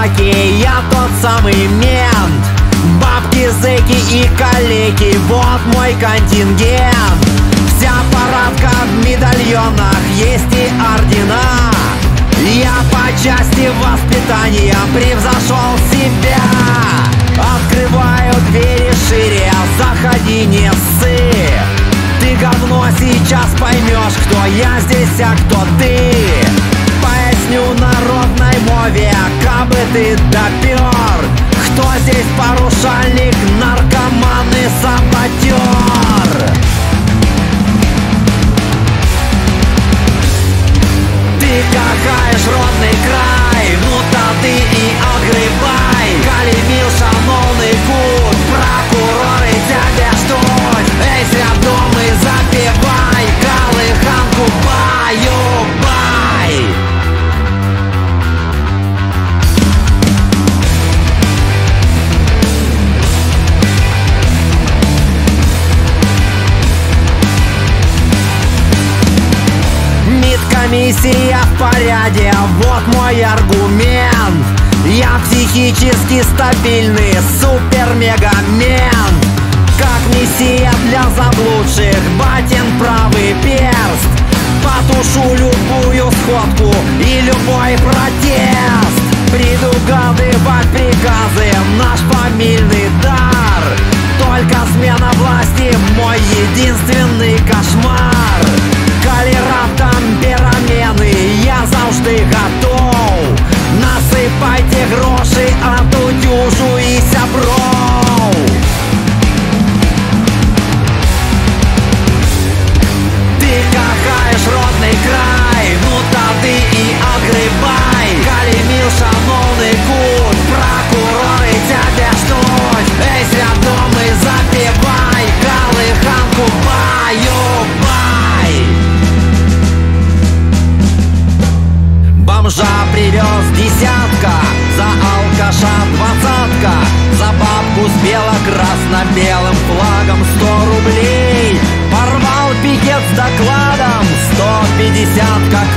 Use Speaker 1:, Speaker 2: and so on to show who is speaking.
Speaker 1: собаки, я тот самый мент. Бабки, зэки и калеки, вот мой контингент. Вся парадка в медальонах, есть и ордена. Я по части воспитания превзошел себя. Открываю двери шире, заходи, не ссы. Ты говно, сейчас поймешь, кто я здесь, а кто ты. Поясню народной мове, кабы ты допер. Кто здесь порушальник, наркоман и саботер? Ты какаешь родный край, ну то ты и огребай. Калимил, шановный гуд, прокуроры тебя ждут. Эй, свядомый, запевай, колыханку баю-бай. Комиссия в порядке, вот мой аргумент. Я психически стабильный супер-мега-мент. Как мессия для заблудших, батин правый перст. Потушу любую сходку и любой протест. Предугадывать приказы — наш фамильный дар. Только смена власти — мой единственный кошмар. Калі раптам перамены, я заўжды готов. Насыпайте грошы ад удзюжу і сяброў. Ты какаешь родный край, ну тады і огребай. Калімил, шановны гуд, прокуроры тебя ждут. Эй, свядомый, запевай, колыханку баю-бай. Бомжа привез десятка, за алкаша двадцатка, за бабку с бело-красно-белым флагом 100 рублей. Порвал пикет с докладом, 150 как